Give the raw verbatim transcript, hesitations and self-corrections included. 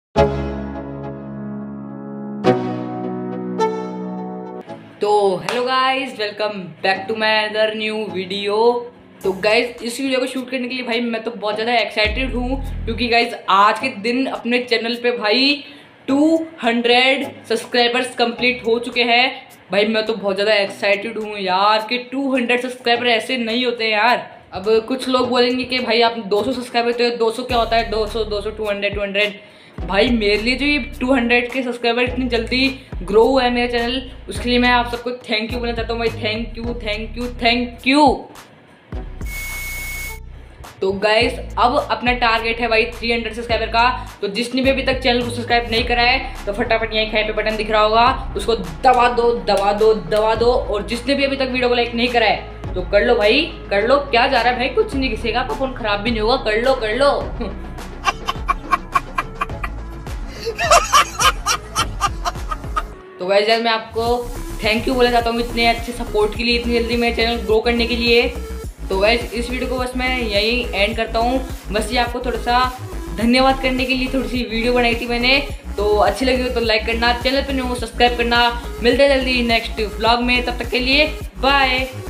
तो hello guys, welcome back to my other new video. तो guys, इस video को शूट करने के लिए भाई मैं तो बहुत ज़्यादा एक्साइटेड हूँ, क्योंकि गाइस आज के दिन अपने चैनल पे भाई दो सौ सब्सक्राइबर्स कंप्लीट हो चुके हैं। भाई मैं तो बहुत ज़्यादा एक्साइटेड हूँ यार कि दो सौ सब्सक्राइबर ऐसे नहीं होते हैं यार। अब कुछ लोग बोलेंगे कि भाई आप दो सौ सब्सक्राइबर, तो दो सौ क्या होता है, दो सौ दो सौ दो सौ दो सौ। भाई मेरे लिए जो ये दो सौ के सब्सक्राइबर इतनी जल्दी ग्रो हुआ है मेरा चैनल, उसके लिए मैं आप सबको थैंक यू बोलना चाहता हूँ भाई। Thank you thank you thank you. तो गाइस, अब अपना टारगेट है भाई तीन सौ सब्सक्राइबर का। तो जिसने भी अभी तक चैनल को सब्सक्राइब नहीं करा है तो फटाफट यहीं खाए पे बटन दिख रहा होगा, उसको दबा दो दबा दो दबा दो। और जिसने भी अभी तक वीडियो को लाइक नहीं करा है तो कर लो भाई, कर लो। क्या जा रहा है भाई, कुछ नहीं घिसेगा, आपका फोन खराब भी नहीं होगा, कर लो कर लो। तो गाइस यार, मैं आपको थैंक यू बोलना चाहता हूँ इतने अच्छे सपोर्ट के लिए, इतनी जल्दी मेरे चैनल ग्रो करने के लिए। तो गाइस इस वीडियो को बस मैं यहीं एंड करता हूँ। बस ये आपको थोड़ा सा धन्यवाद करने के लिए थोड़ी सी वीडियो बनाई थी मैंने। तो अच्छी लगी हो तो लाइक करना, चैनल पे न्यू सब्सक्राइब करना। मिलते हैं जल्दी नेक्स्ट व्लॉग में, तब तक के लिए बाय।